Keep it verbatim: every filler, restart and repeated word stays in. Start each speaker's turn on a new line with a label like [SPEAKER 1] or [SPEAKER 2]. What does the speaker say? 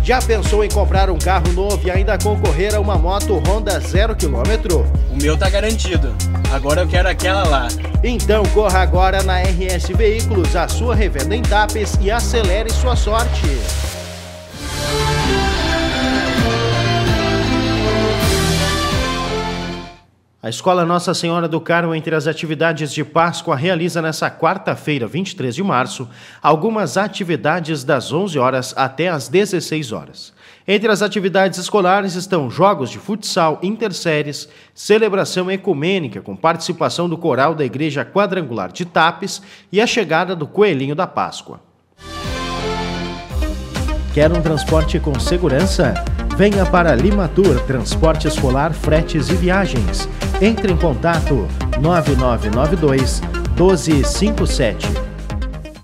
[SPEAKER 1] Já pensou em comprar um carro novo e ainda concorrer a uma moto Honda zero quilômetro?
[SPEAKER 2] O meu tá garantido. Agora eu quero aquela lá.
[SPEAKER 1] Então corra agora na R S Veículos, a sua revenda em Tapes, e acelere sua sorte. A Escola Nossa Senhora do Carmo, entre as atividades de Páscoa, realiza nesta quarta-feira, vinte e três de março, algumas atividades das onze horas até as dezesseis horas. Entre as atividades escolares estão jogos de futsal interséries, celebração ecumênica com participação do coral da Igreja Quadrangular de Tapes e a chegada do Coelhinho da Páscoa. Quer um transporte com segurança? Venha para Limatur, transporte escolar, fretes e viagens. Entre em contato nove nove nove dois, um dois cinco sete.